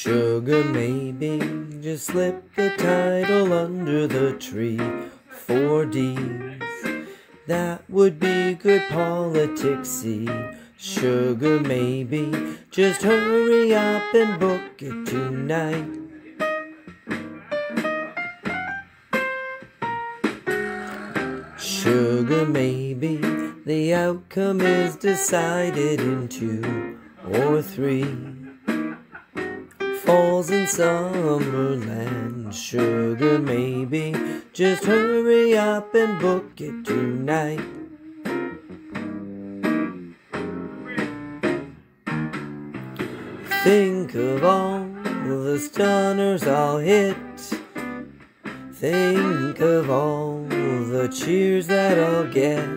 Sugar maybe, just slip the title under the tree for D's. That would be good politics, see. Sugar maybe, just hurry up and book it tonight. Sugar maybe, the outcome is decided in 2 or 3 falls in Summerland. Sugar maybe, just hurry up and book it tonight. Think of all the stunners I'll hit. Think of all the cheers that I'll get.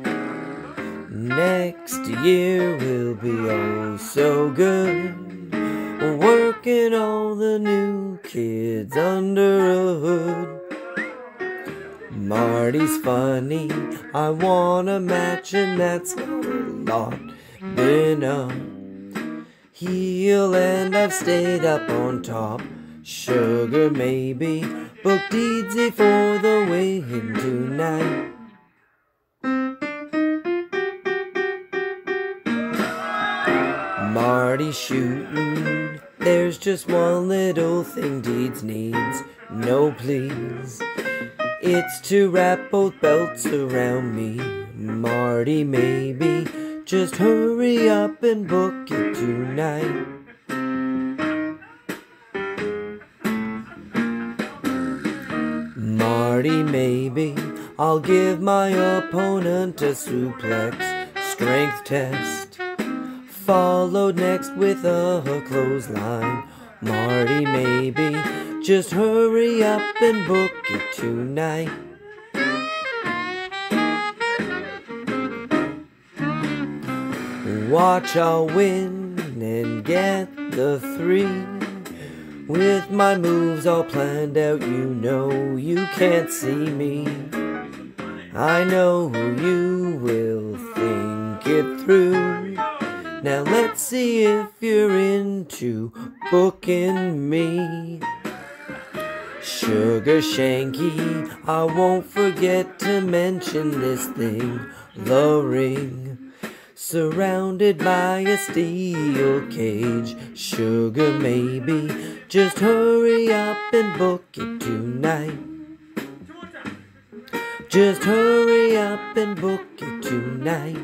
Next year will be oh so good, working all the new kids under a hood. Marty's funny, I wanna match, and that's got a lot been up. Heel and I've stayed up on top. Sugar maybe, book Deedsy for the win tonight. Marty shootin', there's just one little thing Deeds needs, no please. It's to wrap both belts around me. Marty maybe, just hurry up and book it tonight. Marty maybe, I'll give my opponent a suplex strength test, followed next with a clothesline. Marty maybe, just hurry up and book it tonight. Watch, I'll win and get the 3. With my moves all planned out, you know you can't see me. I know you will think it through. Now let's see if you're into booking me. Sugar Shanky, I won't forget to mention this thing, the ring. Surrounded by a steel cage. Sugar maybe, just hurry up and book it tonight. Just hurry up and book it tonight.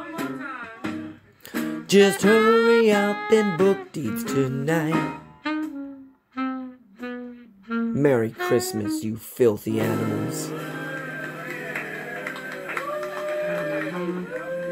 Just hurry up and book Deeds tonight. Merry Christmas, you filthy animals.